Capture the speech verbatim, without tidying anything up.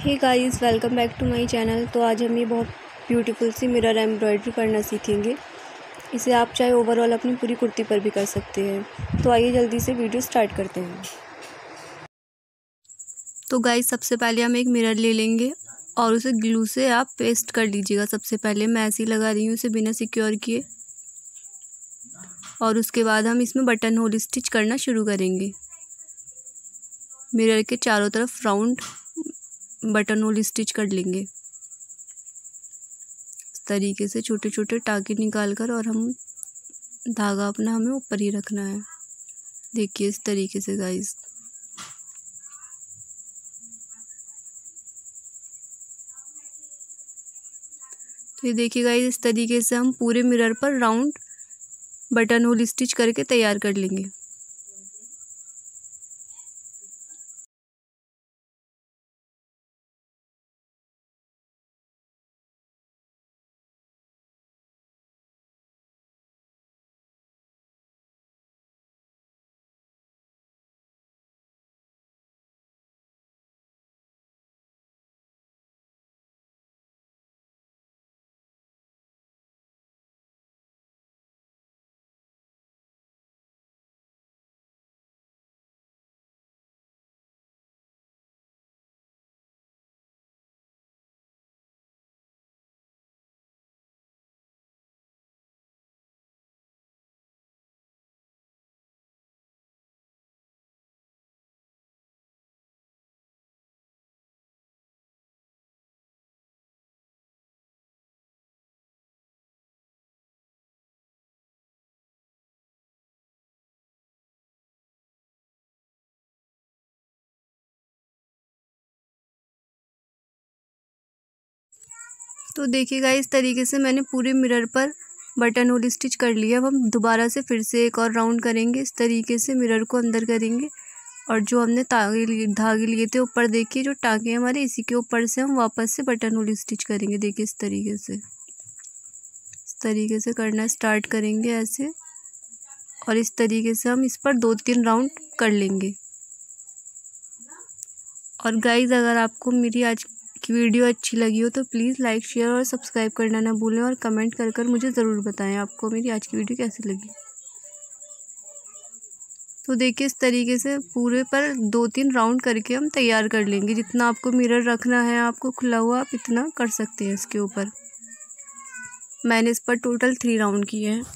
Hey guys, welcome back to my channel. तो आज हम ये बहुत ब्यूटीफुल सी मिरर एम्ब्रॉयडरी करना सीखेंगे। इसे आप चाहे ओवरऑल अपनी पूरी कुर्ती पर भी कर सकते हैं। तो आइए जल्दी से वीडियो स्टार्ट करते हैं। तो गाइस, सबसे पहले हम एक मिरर ले लेंगे और उसे ग्लू से आप पेस्ट कर लीजिएगा। सबसे पहले मैं ऐसे ही लगा रही हूँ इसे बिना सिक्योर किए, और उसके बाद हम इसमें बटन होल स्टिच करना शुरू करेंगे। मिरर के चारों तरफ राउंड बटन होल स्टिच कर लेंगे इस तरीके से, छोटे छोटे टाके निकाल कर, और हम धागा अपना हमें ऊपर ही रखना है। देखिए इस तरीके से गाइस। तो ये देखिए गाइस, इस तरीके से हम पूरे मिरर पर राउंड बटन होल स्टिच करके तैयार कर लेंगे। तो देखिएगा इस तरीके से मैंने पूरे मिरर पर बटन होल स्टिच कर लिया। अब हम दोबारा से फिर से एक और राउंड करेंगे। इस तरीके से मिरर को अंदर करेंगे, और जो हमने धागे लिए धागे लिए थे ऊपर, देखिए जो टाँके हमारे, इसी के ऊपर से हम वापस से बटन होल स्टिच करेंगे। देखिए इस तरीके से इस तरीके से करना स्टार्ट करेंगे ऐसे, और इस तरीके से हम इस पर दो तीन राउंड कर लेंगे। और गाइज, अगर आपको मेरी आज की वीडियो अच्छी लगी हो तो प्लीज़ लाइक, शेयर और सब्सक्राइब करना ना भूलें, और कमेंट कर कर मुझे ज़रूर बताएं आपको मेरी आज की वीडियो कैसी लगी। तो देखिए इस तरीके से पूरे पर दो तीन राउंड करके हम तैयार कर लेंगे। जितना आपको मिरर रखना है आपको खुला हुआ, आप इतना कर सकते हैं इसके ऊपर। मैंने इस पर टोटल थ्री राउंड किए हैं।